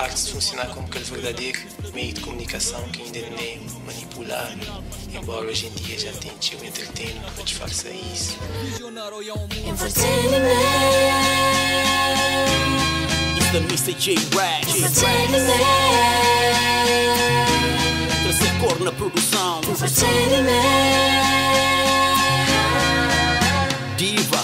parte de funcionar como aquele verdadeiro meio de comunicação que ainda não é manipulado, embora hoje em dia já tente o entretenimento para disfarçar isso. It's the Mr. J Rash. Trazer cor na produção. Diva.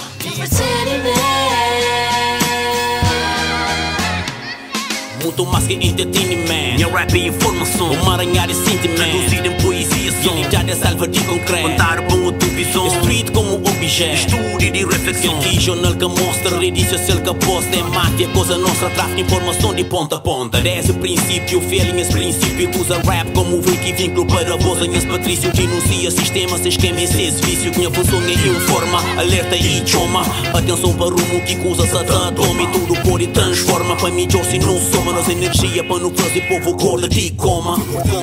Muito mais que entretenimento. Minha rap é informação. O maranhar é sentimento. Traduzido em poesia. Realidade é salva de concreto. Contar com a tua visão. Street como objeto. Estúdio de reflexão. Que jornal que mostra. Rede social que aposta. É máfia, coisa nossa. Tráfico de informação de ponta a ponta. Desde o princípio, feeling esse princípio. Que usa rap como wiki vínculo para voz. Anhas Patrício denuncia sistema. Se esquema esse vício. Minha função é informa. Alerta e choma. Atenção para o rumo que usa. Satan toma e tudo pode e transforma. Para mim, se não soma. Nossa energia para não fazer povo acorda de coma.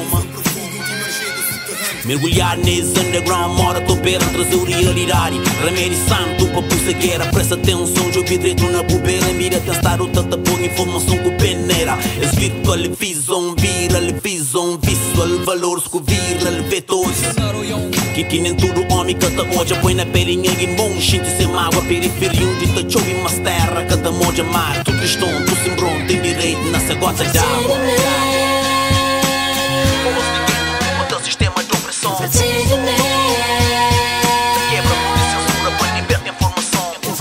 Mergulhar nesse underground, mora topeira, trazer realidade. Remédio santo para pulsa guerra. Presta atenção, jogo direito na bobeira. Mira, testar o tanta boa informação que peneira. Es virtual visão, viral visão, visual valores que viral vetores. Que tienen tudo homem que tá hoje põe na pele ninguém bom. Gente sem mágoa, periferia onde tá chovendo mas terra. Cada moja mar, tudo cristão, tu simbron, tem direito na segunda d'água. O sistema de opressão. Quebra a censura para libertar informação. O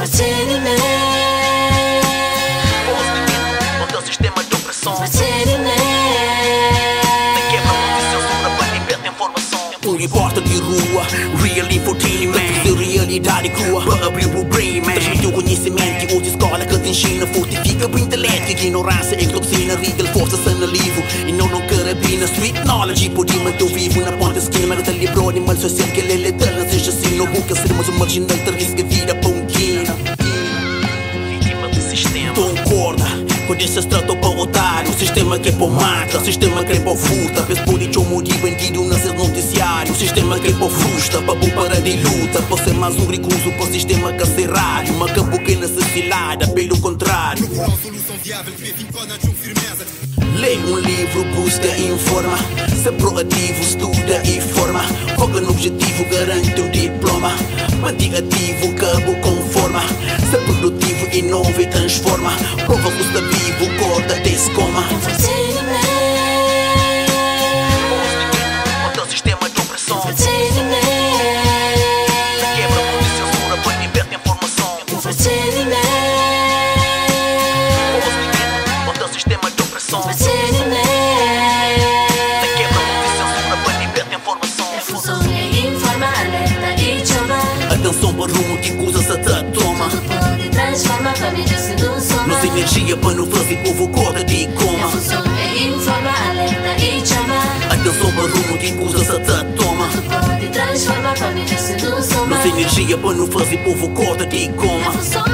sistema de opressão. Quebra a censura para libertar informação. Um repórter de rua, real infotainment. Trazer realidade crua para abrir o brain, man. Transmitir o conhecimento que hoje escola que te ensina. Fortifica o intelecto, ignorância, endocina, regal, força, sana livro. E não carabina, street knowledge. Pode manter vivo na ponta esquema. Que te livrou animal social que ele é dela. Seja assim, não busca ser mais um marginal. Te risca a vida para um quina. Vítima do sistema. Concorda. Quando esse tratou para otário. O sistema que é para mata. O sistema que é para furta. Vez por isso eu morri bandido nascer noticiário. O sistema que é para frustra. Para parar de luta. Para ser mais um recurso para o sistema carcerário. Uma campo que necessidade. Pelo contrário. Lê um livro, busca e informa. Se proativo, estuda e forma. Foca no objetivo, garante um diploma. Mantém ativo, cabo conforma. Se produtivo, inova e transforma. Prova que está vivo, corta desse coma. O teu sistema de opressão. Quebra a censura para libertar informação. O teu sistema de opressão. Atenção para o rumo que usa Satan toma. Nossa energia para não fazer povo acorda de coma. Atenção para o rumo que usa Satan toma. Nossa energia para não fazer povo acorda de coma.